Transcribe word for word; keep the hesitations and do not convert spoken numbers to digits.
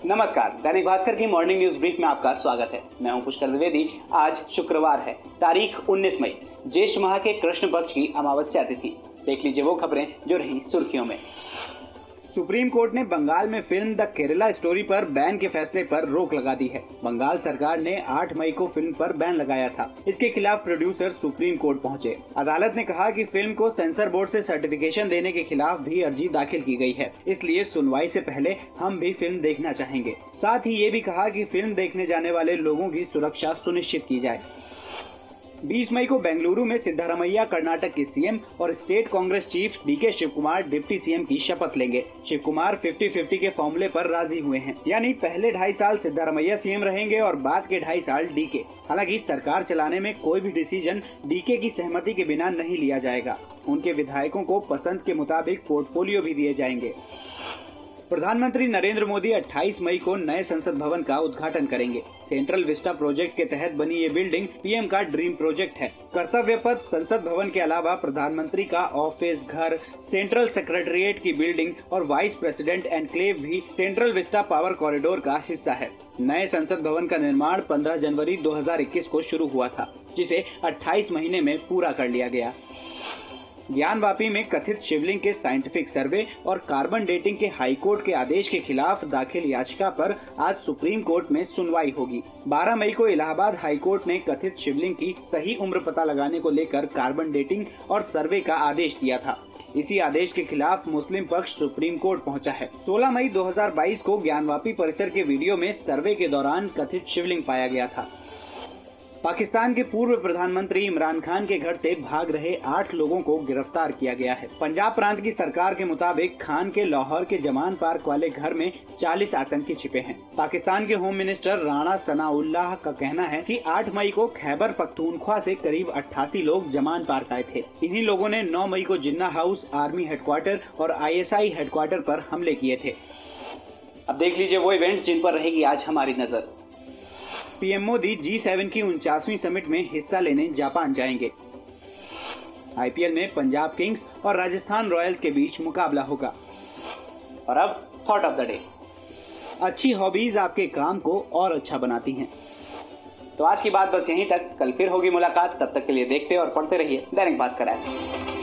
नमस्कार, दैनिक भास्कर की morning news brief में आपका स्वागत है। मैं हूं पुष्कर द्विवेदी। आज शुक्रवार है, तारीख उन्नीस मई, ज्येष्ठ माह के कृष्ण पक्ष की अमावस्या तिथि। देख लीजिए वो खबरें जो रही सुर्खियों में। सुप्रीम कोर्ट ने बंगाल में film the Kerala story ban बैन के फैसले पर रोक लगा दी है। बंगाल सरकार ने आठ मई को फिल्म पर बैन लगाया था। इसके खिलाफ प्रोड्यूसर सुप्रीम कोर्ट पहुंचे। अदालत ने कहा कि फिल्म को सेंसर बोर्ड से सर्टिफिकेशन देने के खिलाफ भी अर्जी दाखिल की गई है, इसलिए सुनवाई से पहले हम भी फिल्म देखना चाहेंगे। साथ ही ये भी कहा कि फिल्म देखने जाने वाले लोगों की सुरक्षा सुनिश्चित की जाए। बीस मई को बेंगलुरु में सिद्धारमैया कर्नाटक के सीएम और state Congress chief DK Shivakumar deputy CM की शपथ लेंगे। शिवकुमार फिफ्टी फिफ्टी के फॉर्मूले पर राजी हुए हैं, यानी पहले ढाई साल सिद्धारमैया सीएम रहेंगे और बाद के ढाई साल डीके। हालांकि सरकार चलाने में कोई भी डिसीजन डीके की सहमति के बिना नहीं लिया जाएगा। उनके विधायकों को पसंद के मुताबिक पोर्टफोलियो भी दिए जाएंगे। प्रधानमंत्री नरेंद्र मोदी अट्ठाईस मई को नए संसद भवन का उद्घाटन करेंगे। सेंट्रल विस्टा प्रोजेक्ट के तहत बनी ये बिल्डिंग पीएम का ड्रीम प्रोजेक्ट है। कर्तव्य पथ संसद भवन के अलावा प्रधानमंत्री का ऑफिस, घर, सेंट्रल सेक्रेटेरिएट की बिल्डिंग और वाइस प्रेसिडेंट एनक्लेव भी सेंट्रल विस्टा पावर कॉरिडोर का हिस्सा है। नए संसद भवन का निर्माण पंद्रह जनवरी दो हजार इक्कीस को शुरू हुआ था, जिसे अट्ठाईस महीने में पूरा कर लिया गया। ज्ञानवापी में कथित शिवलिंग के साइंटिफिक सर्वे और कार्बन डेटिंग के हाईकोर्ट के आदेश के खिलाफ दाखिल याचिका पर आज सुप्रीम कोर्ट में सुनवाई होगी। बारह मई को इलाहाबाद हाईकोर्ट ने कथित शिवलिंग की सही उम्र पता लगाने को लेकर कार्बन डेटिंग और सर्वे का आदेश दिया था। इसी आदेश के खिलाफ मुस्लिम पक्ष सुप्रीम कोर्ट पहुंचा है। सोलह मई दो हजार बाईस को ज्ञानवापी परिसर के वीडियो में सर्वे के दौरान कथित शिवलिंग पाया गया था। पाकिस्तान के पूर्व प्रधानमंत्री इमरान खान के घर से भाग रहे आठ लोगों को गिरफ्तार किया गया है। पंजाब प्रांत की सरकार के मुताबिक खान के लाहौर के जमान पार्क वाले घर में चालीस आतंकी छिपे हैं। पाकिस्तान के होम मिनिस्टर राणा सनाउल्लाह का कहना है कि आठ मई को खैबर पख्तूनख्वा से करीब अट्ठासी लोग जमान पार्क आए थे। इन्हीं लोगों ने नौ मई को जिन्ना हाउस, आर्मी हेडक्वार्टर और आईएसआई हेडक्वार्टर पर हमले किए थे। अब देख लीजिए वो इवेंट्स जिन पर रहेगी आज हमारी नजर। पीएम मोदी जी सेवन की उनचासवीं समिट में हिस्सा लेने जापान जाएंगे। आईपीएल में पंजाब किंग्स और राजस्थान रॉयल्स के बीच मुकाबला होगा। और अब थॉट ऑफ द डे। अच्छी हॉबीज आपके काम को और अच्छा बनाती हैं। तो आज की बात बस यहीं तक। कल फिर होगी मुलाकात। तब तक के लिए देखते और पढ़ते रहिए दैनिक भास्कर ऐप।